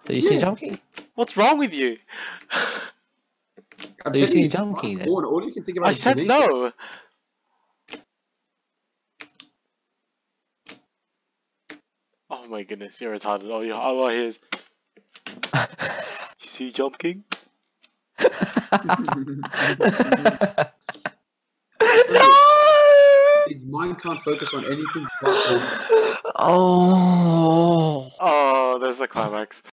So you see Jump King? What's wrong with you? So you see Jump King then? All you can think about I is said delete. no. Oh my goodness, you're retarded. All I hear is, you see Jump King? His mind can't focus on anything but Oh. Oh, there's the climax.